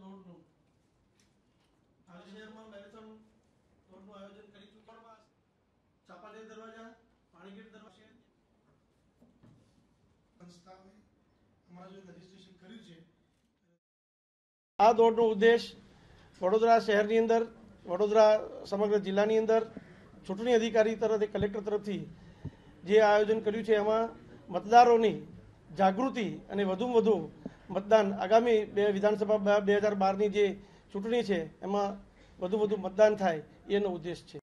દોડનું હાલ શહેરમાં મેરેથોન દોડનું આયોજન કરી ચૂક્યા ચાપાનેર દરવાજા પાણીગેટ દરવાજા સંસ્થાએ અમારું જે રજીસ્ટ્રેશન કર્યું છે આ દોડનો ઉદ્દેશ વડોદરા શહેરની અંદર વડોદરા સમગ્ર જિલ્લાની અંદર ચૂંટણી અધિકારી તરફથી કલેક્ટર તરફથી જે આયોજન કર્યું છે એમાં મતદારોની જાગૃતિ અને વધુમાં વધુ મતદાન આગામી વિધાનસભા 2012ની જે ચૂંટણી છે એમાં વધુ મતદાન થાય એનો ઉદ્દેશ છે।